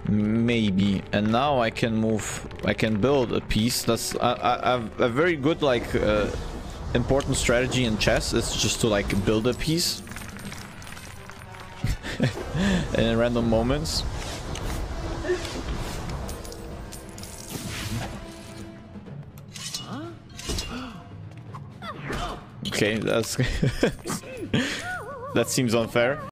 Maybe. And now I can move. I can build a piece. That's a very good like important strategy in chess is just to like build a piece in random moments. Okay, that's that seems unfair.